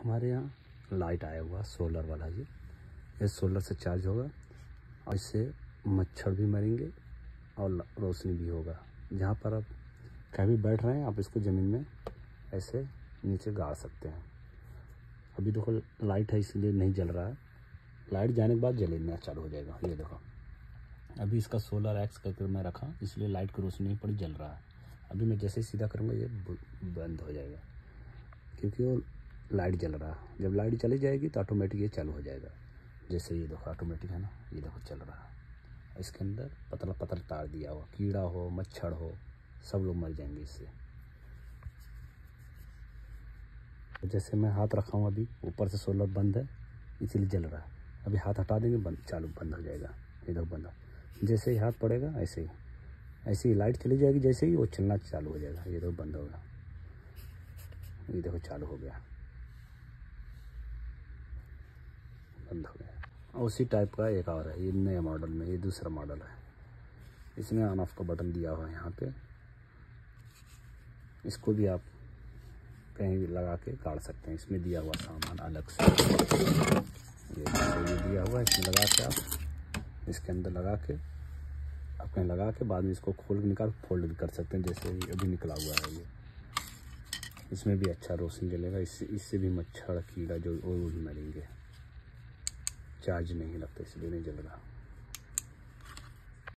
हमारे यहाँ लाइट आया हुआ सोलर वाला, ये सोलर से चार्ज होगा और इससे मच्छर भी मरेंगे और रोशनी भी होगा। जहाँ पर आप कहीं भी बैठ रहे हैं आप इसको ज़मीन में ऐसे नीचे गाड़ सकते हैं। अभी देखो लाइट है इसलिए नहीं जल रहा है, लाइट जाने के बाद जलना चालू हो जाएगा। ये देखो अभी इसका सोलर एक्स करके मैं रखा इसलिए लाइट की रोशनी नहीं पड़ी, जल रहा है। अभी मैं जैसे ही सीधा करूँगा ये बंद हो जाएगा क्योंकि वो लाइट जल रहा है। जब लाइट चली जाएगी तो ऑटोमेटिक ये चालू हो जाएगा। जैसे ये देखो ऑटोमेटिक है ना, ये देखो चल रहा है। इसके अंदर पतला पतला तार दिया हुआ, कीड़ा हो मच्छर हो सब लोग मर जाएंगे इससे। जैसे मैं हाथ रखा हूँ अभी ऊपर से सोलर बंद है इसीलिए जल रहा है। अभी हाथ हटा देंगे बंद हो जाएगा। ये देखो बंद, जैसे ही हाथ पड़ेगा ऐसे ही लाइट चली जाएगी, जैसे ही वो चलना चालू हो जाएगा। ये देखो बंद होगा, ये देखो चालू हो गया, बंद हो गया। उसी टाइप का एक और है, ये नया मॉडल में, ये दूसरा मॉडल है। इसमें ऑन ऑफ का बटन दिया हुआ है यहाँ पे, इसको भी आप कहीं भी लगा के काट सकते हैं। इसमें दिया हुआ सामान अलग से ये दिया हुआ है, इसमें लगा के आप इसके अंदर लगा के आप कहीं लगा के बाद में इसको खोल के निकाल फोल्ड भी कर सकते हैं। जैसे अभी निकला हुआ है ये, इसमें भी अच्छा रोशनी जलेगा। इससे भी मच्छर कीड़ा जो वो भी मरेंगे। चार्ज नहीं लगता इसलिए नहीं जल रहा।